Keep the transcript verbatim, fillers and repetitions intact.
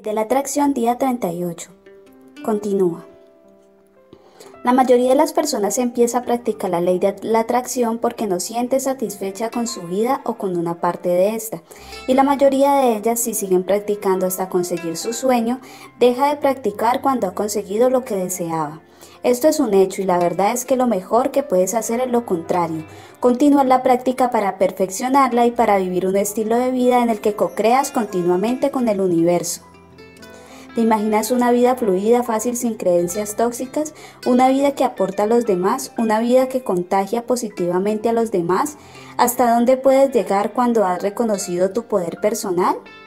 De la atracción, día treinta y ocho. Continúa. La mayoría de las personas empieza a practicar la ley de la atracción porque no siente satisfecha con su vida o con una parte de esta. Y la mayoría de ellas, si siguen practicando hasta conseguir su sueño, deja de practicar cuando ha conseguido lo que deseaba. Esto es un hecho y la verdad es que lo mejor que puedes hacer es lo contrario, continuar la práctica para perfeccionarla y para vivir un estilo de vida en el que co-creas continuamente con el universo. ¿Te imaginas una vida fluida, fácil, sin creencias tóxicas? ¿Una vida que aporta a los demás? ¿Una vida que contagia positivamente a los demás? ¿Hasta dónde puedes llegar cuando has reconocido tu poder personal?